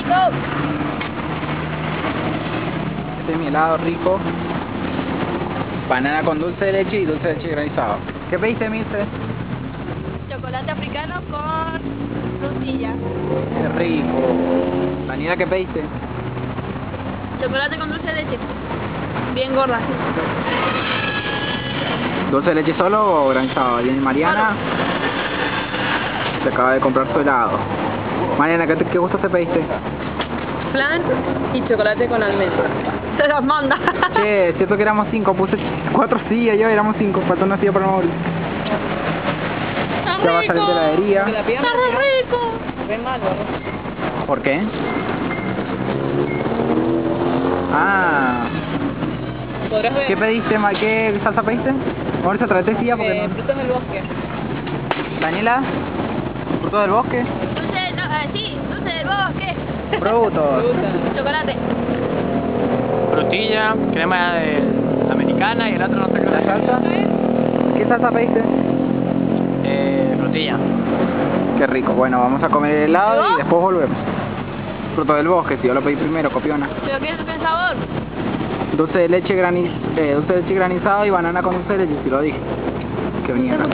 Este es mi helado rico. Banana con dulce de leche y dulce de leche granizado. ¿Qué pediste, Milce? Chocolate africano con frutilla. Qué rico. Daniela, ¿qué pediste? Chocolate con dulce de leche. Bien gorda. ¿Dulce de leche solo o granizado? Y Mariana se acaba de comprar su helado. Mariana, ¿qué gusto te pediste? Flan y chocolate con almendra. Se los manda. Che, cierto que éramos 5, puse 4 sillas, yo éramos 5, faltó una silla para morir. Ya va a salir de la heladería. ¡Está rico! Re malo, ¿no? ¿Por qué? Ah, Podrás ver. ¿qué pediste, qué salsa pediste? Vamos a traerte silla porque no... Frutos del bosque. Daniela, frutos del bosque, Dulce, no, sí, dulce del bosque. frutos. Fruta. Chocolate. Frutilla, crema de americana y el otro no sé qué. ¿La salsa? ¿Qué salsa pediste? Frutilla. Qué rico, bueno, vamos a comer el helado y después volvemos. Fruto del bosque, si yo lo pedí primero, copiona. ¿Pero qué es el sabor? Dulce de leche granizado y banana con dulce de leche, si lo dije. Que venía acá.